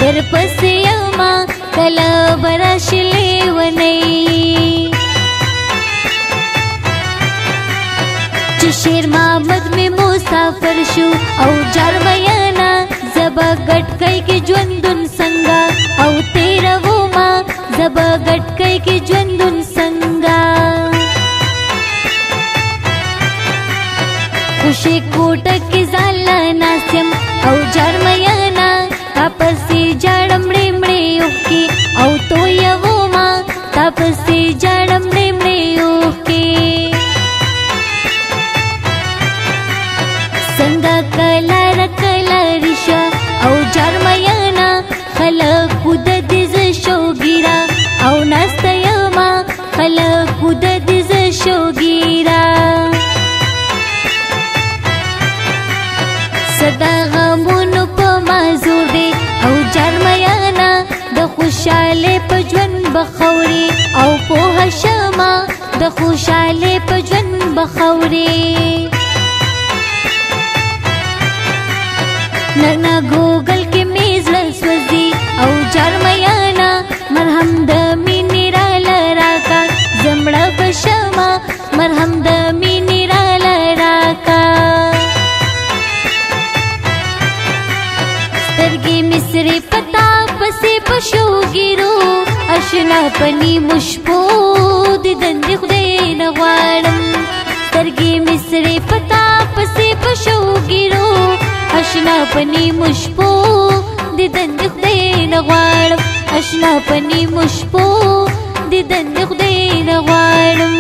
در پس یما کلا براشلی ونی چه شیر محمد می مسافر شو او جرمیانا زبا گٹ کئی کی جوندن سنگا او تیرا وما زبا گٹ کئی کی جوندن سنگا خوشی کوٹا کی زالا ناسیم او جرمیانا تاپسی جاڑم ریمڑی اوکی او تو یوما تاپسی جاڑم ریمڑی اوکی سنگا کلار کلارشا او جرمیانا خلقو د دیز شوگیرا او ناستا یوما خلقو د دیز شوگیرا صدا غمونو پا مازور دی او جرمیانا د خوشاله په ژوند بخوري او په شمع د خوشاله په ژوند بخوري نغنا گوگل کې میزړه سوځي او جرمیانا مرهم د مینې را لراکا زمړه په شمع مرهم د مینې را لراکا سترګې مصری پتا پسې پښوګیرو اشنا پنی مشپو د دندې خدای نه غواړم سترګې مصری پتا پسې پښوګیرو اشنا پنی مشپو د دندې خدای نه غواړم اشنا پنی مشپو د دندې خدای نه غواړم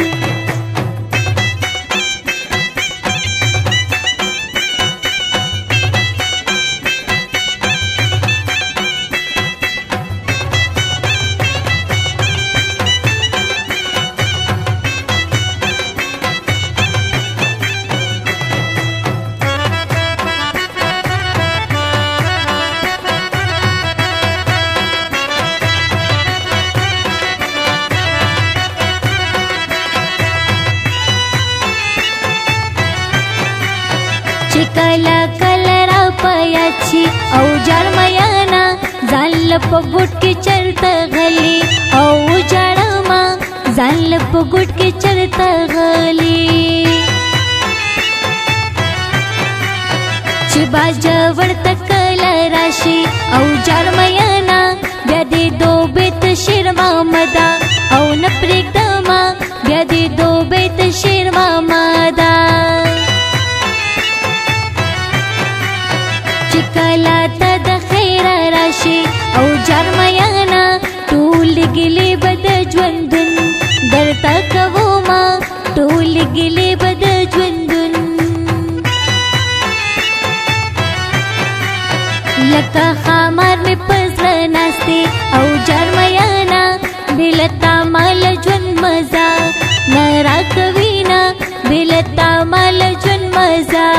کلا کلا را پیاچی او جرمیانا ځان په ګوټ کې چرته غلی او جړما ځان په ګوټ کې چرته غلی چې باجا ورته کلا راشي او جرمیانا بیا دې دو بیت شیر محمدا او نپریږدما بیا دې دو بیت شیر محمدا کلا تا د خیر راشي او جرمیانا ټول ګلې بد ژوندون درته کوما ټول ګلې بد ژوندون لکه خامار می پزړه ناشته او جرمیانا بلتا مال ژوند مزه نرا کوینا بلتا مال ژوند مزه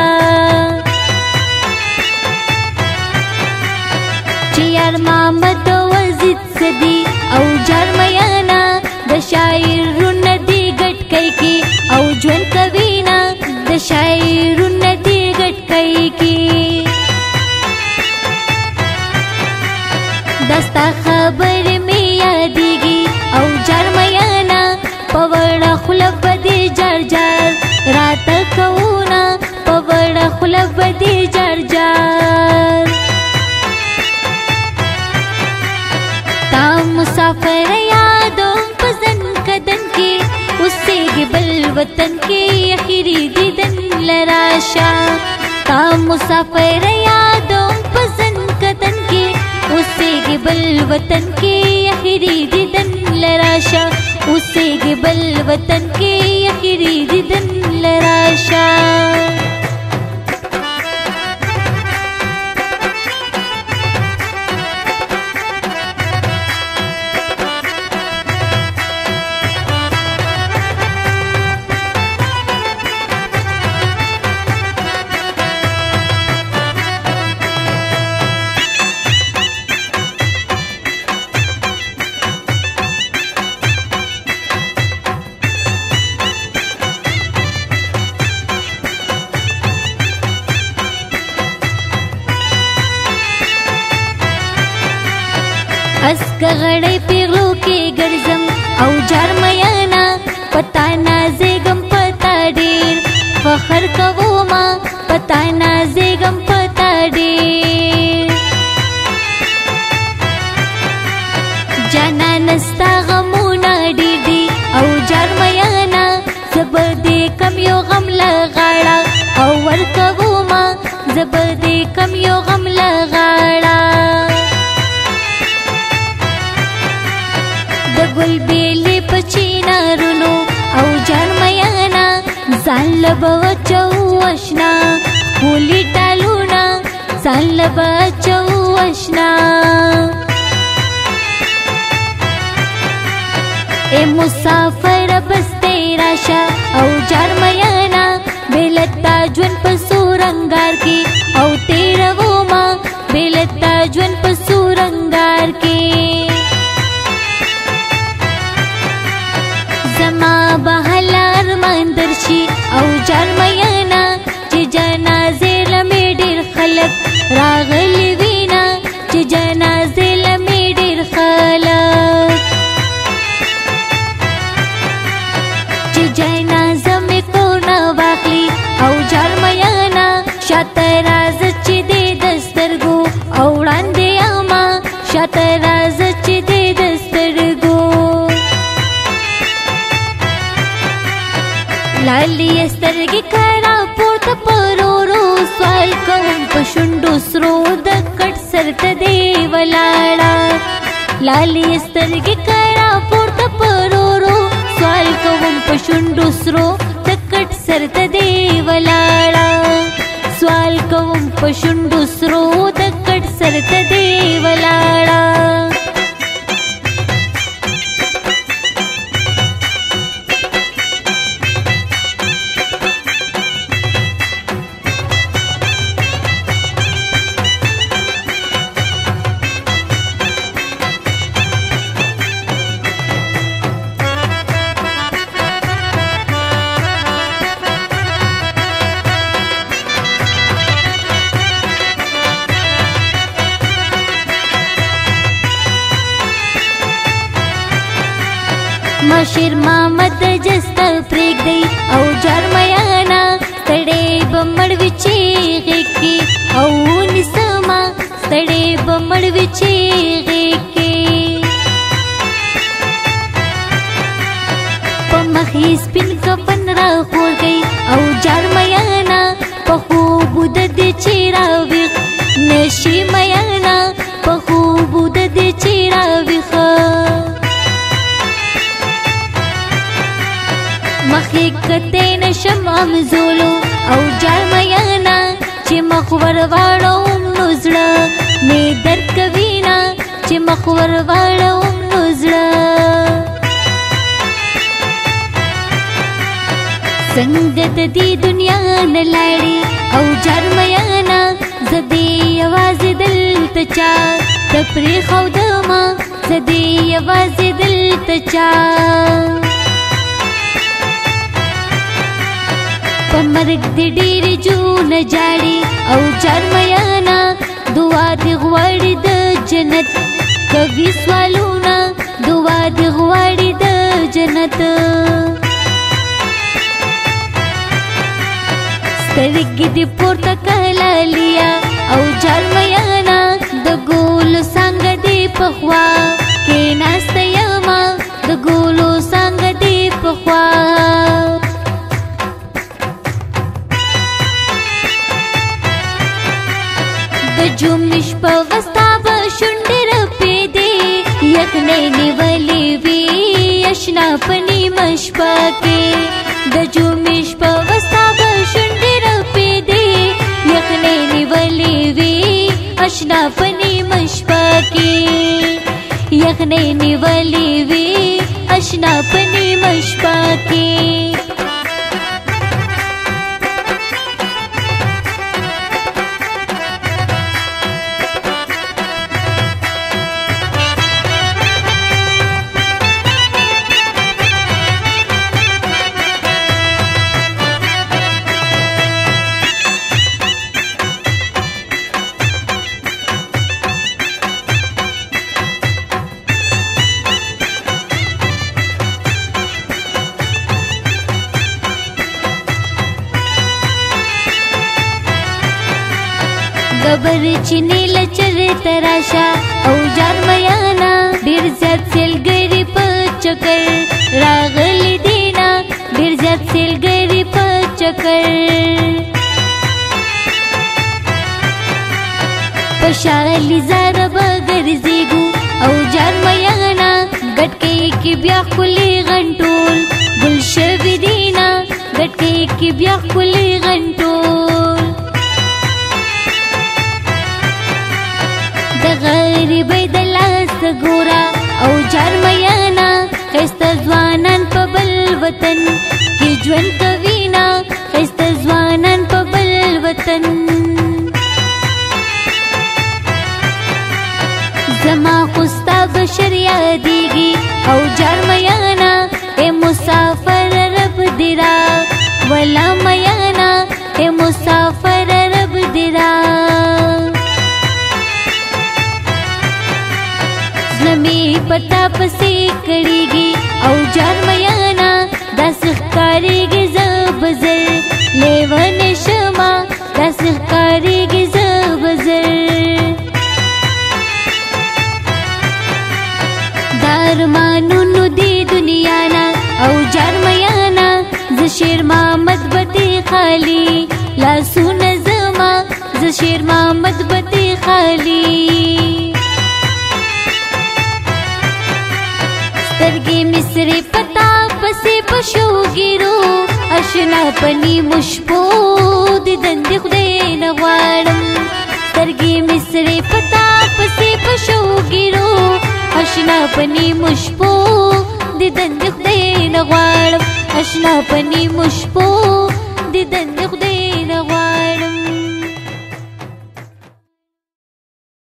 یار محمد وزید سدی او جرمیانا د شاعرون دی گٹ کئی کی او جون کوینا د شاعرون دی گٹ کئی کی دستا خبر می یادیگی او جرمیانا پوڑا خلب دی جر جر رات کونا پوڑا خلب دی جر جر مسافر یادوں پزن کدن کے اسے گبل وطن کے آخری دیدن لراشا تا مسافر یادوں پزن کدن کے اسے گبل وطن کے آخری دیدن لراشا اسے گبل وطن کے آخری دیدن لراشا کس کغړی پیغلو کې ګرځم او جرمیانا پتا نازګم پتا ډیر فخر کوما پتا نازګم پتا ډیر جانا نستا غمونا ډیر دی او جرمیانا زبر دې کم یو غم لغاړه او ور کوما زبر دې کم یو غم لغاړه د ګل بیلې پچینا رونو او جرمیانا ځان لبچو آشنا کولی ټالونا ځان لبچو آشنا اے مسافر بس تیرا شا او جرمیانا بیلتا جون پسورنگار کی او تیرا وما بیلتا جون پسورنگار کی زما بحلار مندرشی او جرمیانا چی جنازے لمی ډیر خلق راغلی وینا چی جنازے لمی ډیر خلق چی جنازه می کورنا واخلی او جرمیانا شاتراز چی دی دسترگو او وړاندې اما شاتراز چی دی دسترگو لالی سترګې کړه پورته پرورو سوال کوم په شونډو سرو د کټ سرته دی ولاړه لالی سترګې کړه پورته پرورو سوال کوم په شونډو سرو د کټ سرته دی ولاړه سوال کوم په شونډو سرو د کټ سرته دی ولاړه مشیر محمد جست پریک دی او جرمیانا ستړی بمړ وچیږي کی او نسما ستړی بمړ وچیږي کی په مخې سپین کفن را خور گئی او جرمیانا په خوب د دې چیراوي نشي میانا په خوب د دې چیراوي مخی کتے نشم امزولو او جرمیانا چی مخور واړو نوزړه می در کوینا چی مخور واړو نوزړه څنګه د دې دنیا نه لاړې او جرمیانا زدی आवाज دلته چا تپری خو دما زدی आवाज دلته چا پمرګ دې ډېر جون جاړي او جرمیانا دعا دې غواړي د جنت کوي سوالونه دعا دې غواړي د جنت سترګې دې پورته کړه لیا او جرمیانا د ګولو څنګه دې پخوا کې ناسته یما د ګولو څنګه دې پخوا د جومش په وستا به شونډې رپېدې یخنۍ نیولې وي اشنا په نیمه شپه کې د جومش په وستا به شونډې رپېدې یخنۍ نیولې وي اشنا په نیمه شپه کې یخنۍ نیولې وي اشنا په نیمه شپه کې خبر چینی لچر تراشا او جار میانا ډیر زیات سیلګری په چکر راغلی دینا ډیر زیات سیلګری په چکر پشالی زار بغرزیگو او جار میانا گٹکی کی بیا خلی غنٹول گل شوی دینا گٹکی کی بیا خلی غنٹول د غریبی د لاس ګورا او جار میانا خسته ځوانان په بل وطن کې ژوند کوي نا خسته ځوانان په بل وطن زما خوستا بشر یادیږي او جار میانا اے مسافر رب دیرا ولا میانا اے مسافر رب دیرا زلمی پتا پسی کړيږي او جار میانا داس ښکاريږي زبزر لیوان شما داس ښکاريږي زبزر دارمانونو دی دنیا نا او جار میانا ز شیر محمد بتی خالی لاسون زما ز شیر محمد بتی خالی سترګې مصری پتا پسې پښو ګیرو اشنا پنی مشپو د دند خدای نه غواړم سترګې مصری پتا پسې پښو ګیرو اشنا پنی مشپو د دند خدای نه غواړم اشنا پنی مشپو د دند خدای